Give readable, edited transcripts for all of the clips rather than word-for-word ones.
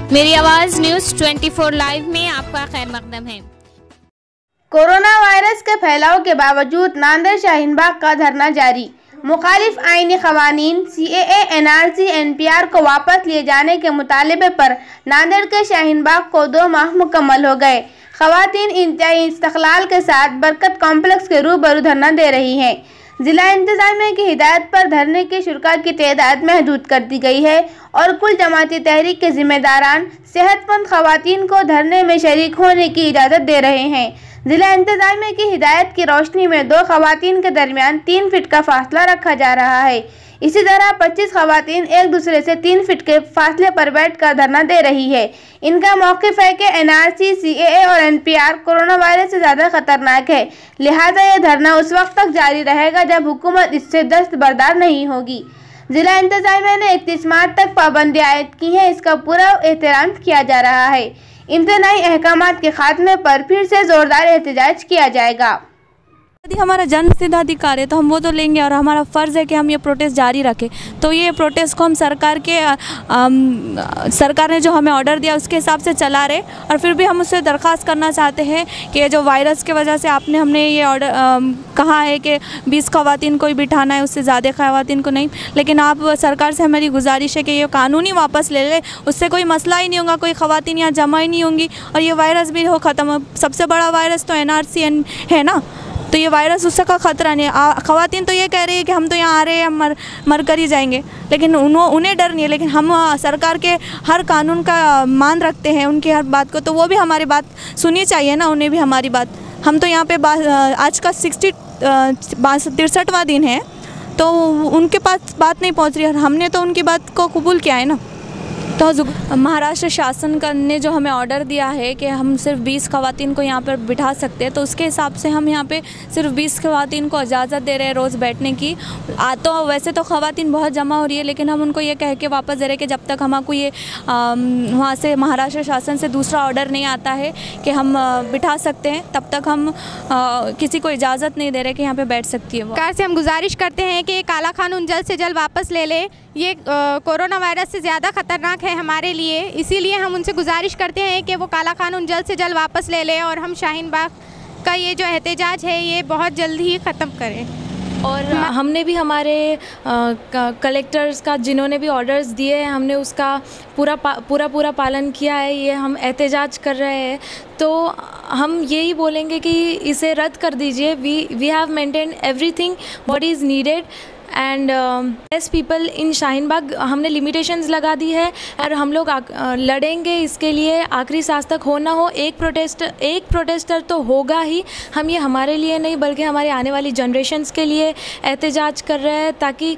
मेरी आवाज news 24 live में आपका खैर मकदम है। कोरोना वायरस के फैलाव के बावजूद नांदेड़ शाहीनबाग का धरना जारी। मुखालिफ आईनी खवानीन CAA NRC NPR को वापस लिए जाने के मुतालबे पर नांदेड़ के शाहीनबाग को 2 माह मुकम्मल हो गए। खवातीन इंतहाई इस्तक़लाल के साथ बरकत कॉम्प्लेक्स के रूबरू धरना दे रही हैं। जिला इंतजामिया की हिदायत पर धरने के शुरका की तादाद महदूद कर दी गई है और कुल जमाती तहरीक के जिम्मेदारान सेहतमंद खवातीन को धरने में शरीक होने की इजाज़त दे रहे हैं। जिला इंतजामिया की हिदायत की रोशनी में 2 खवातीन के दरमियान 3 फीट का फासला रखा जा रहा है। इसी तरह 25 खवातीन एक दूसरे से 3 फीट के फासले पर बैठकर धरना दे रही है। इनका मौक़िफ़ है कि NRC, CAA और NPR कोरोना वायरस से ज़्यादा खतरनाक है, लिहाजा यह धरना उस वक्त तक जारी रहेगा जब हुकूमत इससे दस्तबरदार नहीं होगी। जिला इंतजामिया ने 31 मार्च तक पाबंदी आयद की है, इसका पूरा एहतराम किया जा रहा है। इंतनाई अहकामात के खात्मे पर फिर से जोरदार एहतजाज किया जाएगा। यदि हमारा जन्मसिद्ध अधिकार है तो हम वो तो लेंगे और हमारा फ़र्ज़ है कि हम ये प्रोटेस्ट जारी रखें। तो ये प्रोटेस्ट को हम सरकार ने जो हमें ऑर्डर दिया उसके हिसाब से चला रहे, और फिर भी हम उससे दरख्वास्त करना चाहते हैं कि ये जो वायरस की वजह से हमने ये ऑर्डर कहा है कि 20 खवातीन को ही बिठाना है, उससे ज़्यादा खवातीन को नहीं। लेकिन आप सरकार से हमारी गुजारिश है कि ये कानूनी वापस ले ले, उससे कोई मसला ही नहीं होगा, कोई खवातीन यहाँ जमा ही नहीं होंगी और ये वायरस भी हो ख़त्म। सबसे बड़ा वायरस तो NRC है ना, तो ये वायरस उसका ख़तरा नहीं है। ख़वातीन तो ये कह रही है कि हम तो यहाँ आ रहे हैं, हम मर कर ही जाएंगे, लेकिन उन्हें डर नहीं है। लेकिन हम सरकार के हर कानून का मान रखते हैं, उनकी हर बात को, तो वो भी हमारी बात सुननी चाहिए ना, उन्हें भी हमारी बात। हम तो यहाँ पे आज का 63वां दिन है, तो उनके पास बात नहीं पहुँच रही है, हमने तो उनकी बात को कबूल किया है ना। तो महाराष्ट्र शासन ने जो हमें ऑर्डर दिया है कि हम सिर्फ 20 खवातीन को यहाँ पर बिठा सकते हैं, तो उसके हिसाब से हम यहाँ पे सिर्फ 20 खवातीन को इजाज़त दे रहे हैं रोज़ बैठने की। तो वैसे तो खवातीन बहुत जमा हो रही है, लेकिन हम उनको ये कह के वापस दे रहे हैं कि जब तक हमको ये वहाँ से महाराष्ट्र शासन से दूसरा ऑर्डर नहीं आता है कि हम बिठा सकते हैं, तब तक हम किसी को इजाज़त नहीं दे रहे कि यहाँ पर बैठ सकती है। सरकार से हम गुजारिश करते हैं कि काला कानून जल्द से जल्द वापस ले ले। ये कोरोना वायरस से ज़्यादा ख़तरनाक है हमारे लिए, इसीलिए हम उनसे गुजारिश करते हैं कि वो काला कानून जल्द से जल्द वापस ले लें और हम शाहीनबाग का ये जो एहतजाज है ये बहुत जल्द ही ख़त्म करें। और हमने भी हमारे कलेक्टर्स का जिन्होंने भी ऑर्डर्स दिए हैं, हमने उसका पूरा पालन किया है। ये हम एहतजाज कर रहे हैं, तो हम यही बोलेंगे कि इसे रद्द कर दीजिए। We have maintain everything what is needed and as people in Shaheen Bagh. हमने लिमिटेशंस लगा दी है और हम लोग लड़ेंगे इसके लिए आखिरी सांस तक। हो ना हो एक प्रोटेस्टर तो होगा ही। हम ये हमारे लिए नहीं बल्कि हमारे आने वाली जनरेशन्स के लिए एहतजाज कर रहे हैं, ताकि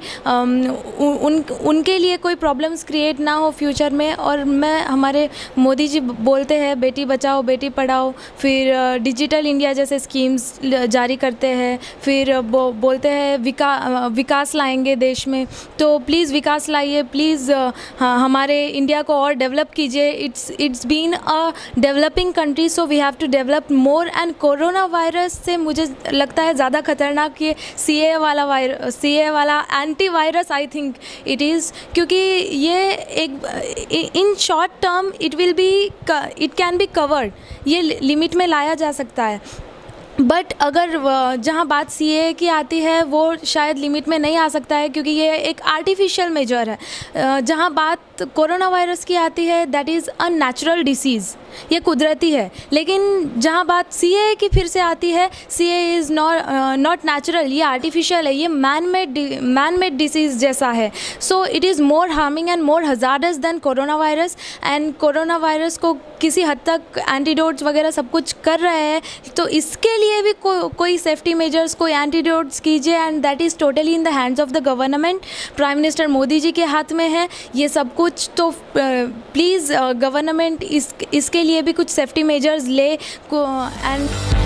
उनके लिए कोई प्रॉब्लम्स क्रिएट ना हो फ्यूचर में। और मैं हमारे मोदी जी बोलते हैं बेटी बचाओ बेटी पढ़ाओ, फिर डिजिटल इंडिया जैसे स्कीम्स जारी करते हैं, फिर बोलते हैं विकास लाएंगे देश में। तो प्लीज़ विकास लाइए, प्लीज़ हमारे इंडिया को और डेवलप कीजिए। It's been a developing country, so we have to develop more. And corona virus से मुझे लगता है ज़्यादा खतरनाक ये CAA वाला anti virus I think it is, क्योंकि ये एक in short term it can be covered, ये लिमिट में लाया जा सकता है। बट अगर जहाँ बात CAA की आती है वो शायद लिमिट में नहीं आ सकता है, क्योंकि ये एक आर्टिफिशियल मेजर है। जहाँ बात कोरोना वायरस की आती है that is a natural disease, ये कुदरती है। लेकिन जहाँ बात CAA की फिर से आती है, CAA इज़ नॉट नेचुरल, ये आर्टिफिशियल है, ये मैन मेड डिसीज़ जैसा है। So it is more harming and more hazardous than corona virus. And corona virus को किसी हद तक एंटीडोट्स वगैरह सब कुछ कर रहे हैं, तो इसके लिए भी कोई सेफ्टी मेजर्स, कोई एंटीडोट्स कीजिए। And that is totally in the hands of the government. Prime minister Modi ji के हाथ में है ये सब कुछ। तो प्लीज़ गवर्नमेंट इसके लिए भी कुछ सेफ्टी मेजर्स ले एंड